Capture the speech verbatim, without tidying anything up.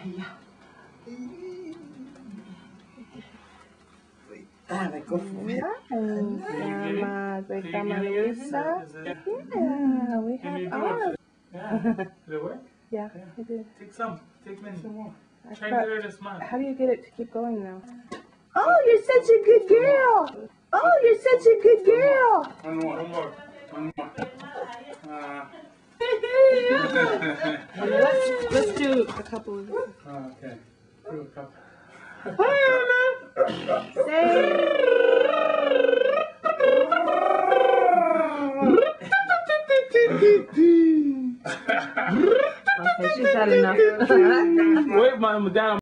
Dale, go for it. Nice. Grandma Luisa. Yeah, we have ours. Yeah. Did it work? Yeah, it did. Take some. Take many. Some more. I Try tried- and get her to smile. How do you get it to keep going now? Oh, you're such a good girl. Oh, you're such a good girl. One more. One more. One more. Uh, let's, let's do a couple of oh, okay. Do a couple. Okay, she's had enough. Wait, my dad.